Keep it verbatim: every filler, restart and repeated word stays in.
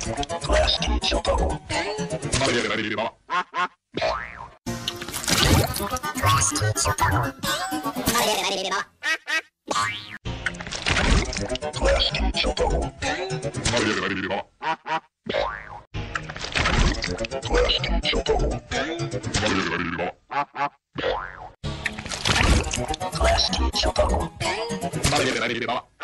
Class teacher bubble. Class teacher bubble. Class teacher bubble. Class teacher bubble. Class teacher bubble.